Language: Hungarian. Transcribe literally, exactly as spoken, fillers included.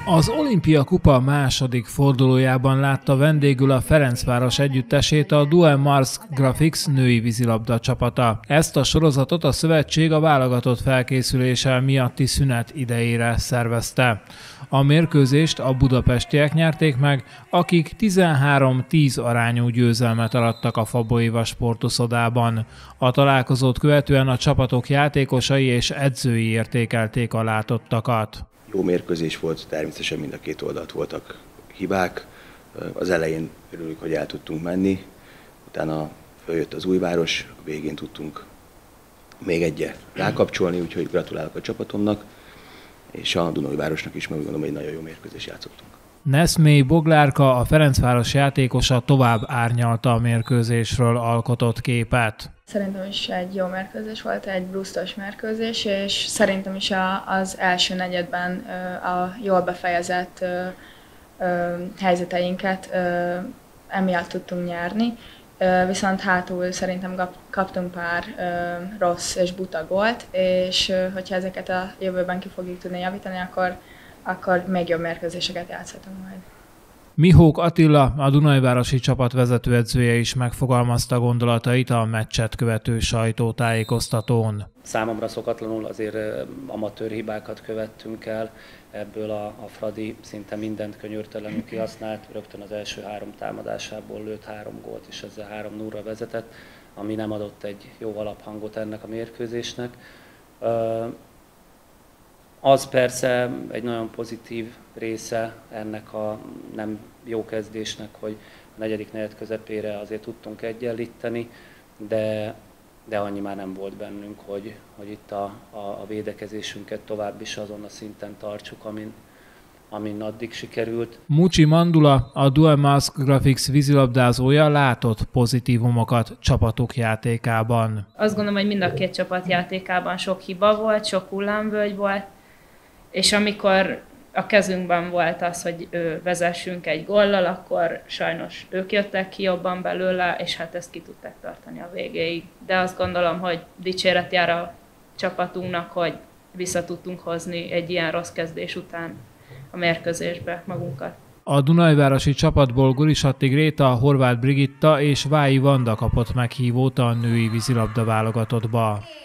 Az Olimpia Kupa második fordulójában látta vendégül a Ferencváros együttesét a Duel Mars Graphics női vízilabda csapata. Ezt a sorozatot a szövetség a válogatott felkészülése miatti szünet idejére szervezte. A mérkőzést a budapestiek nyerték meg, akik tizenhárom tíz arányú győzelmet arattak a Fabolyva sportuszodában. A találkozót követően a csapatok játékosai és edzői értékelték a látottakat. Jó mérkőzés volt, természetesen mind a két oldalt voltak hibák. Az elején örülünk, hogy el tudtunk menni, utána följött az Újváros, a végén tudtunk még egyet rákapcsolni, úgyhogy gratulálok a csapatomnak, és a Dunaújvárosnak is, mert úgy gondolom, hogy nagyon jó mérkőzést játszottunk. Neszmé Boglárka, a Ferencváros játékosa tovább árnyalta a mérkőzésről alkotott képet. Szerintem is egy jó mérkőzés volt, egy brusztos mérkőzés, és szerintem is az első negyedben a jól befejezett helyzeteinket emiatt tudtunk nyerni. Viszont hátul szerintem kaptunk pár rossz és buta gólt, és hogyha ezeket a jövőben ki fogjuk tudni javítani, akkor, akkor még jobb mérkőzéseket játszhatunk majd. Mihók Attila, a Dunajvárosi csapat vezetőedzője is megfogalmazta gondolatait a meccset követő sajtótájékoztatón. Számomra szokatlanul azért amatőr hibákat követtünk el, ebből a, a Fradi szinte mindent könyörtelenül kihasznált, rögtön az első három támadásából lőtt három gólt, és ezzel három nullra vezetett, ami nem adott egy jó alaphangot ennek a mérkőzésnek. Az persze egy nagyon pozitív része ennek a nem jó kezdésnek, hogy a negyedik negyed közepére azért tudtunk egyenlíteni, de, de annyi már nem volt bennünk, hogy, hogy itt a, a, a védekezésünket tovább is azon a szinten tartsuk, amin, amin addig sikerült. Mucsi Mandula, a Duel Mars Graphics vízilabdázója látott pozitívumokat csapatok játékában. Azt gondolom, hogy mind a két csapat játékában sok hiba volt, sok hullámvölgy volt, és amikor a kezünkben volt az, hogy vezessünk egy góllal, akkor sajnos ők jöttek ki jobban belőle, és hát ezt ki tudták tartani a végéig. De azt gondolom, hogy dicséret jár a csapatunknak, hogy vissza tudtunk hozni egy ilyen rossz kezdés után a mérkőzésbe magunkat. A Dunajvárosi csapatból Gorisatti Gréta, Horváth Brigitta és Vályi Vanda kapott meghívót a női vízilabda válogatottba.